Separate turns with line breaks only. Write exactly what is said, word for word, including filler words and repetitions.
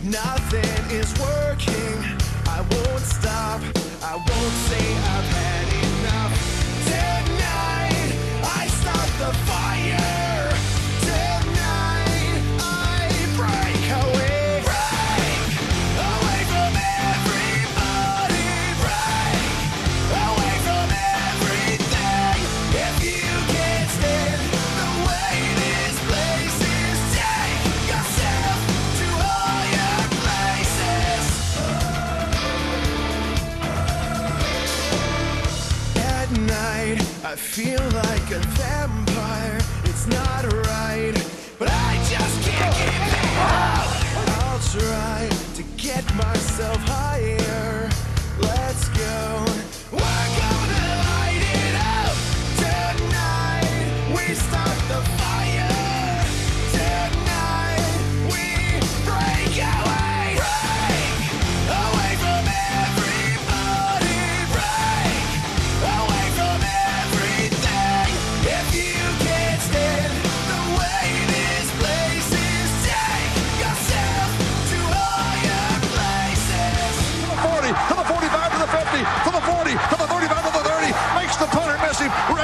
nothing is working, I won't stop, I won't say I've had enough. Tonight, I start the fire. Tonight, I break away. Break away from everybody. Break away from everything. If you can't stand the way this place is, take yourself to higher places. At night, I feel like a vampire. It's not right, but I just can't keep it up. I'll try to get myself higher. Let's go. We're gonna light it up. Tonight, we start the fire. Tonight, we break away. Break away from everybody. Break away from everything. If you can't stand the way this place is, take yourself to higher places.
forty, to the forty-five, to the fifty, to the forty, to the thirty-five, to the thirty, makes the punter miss him.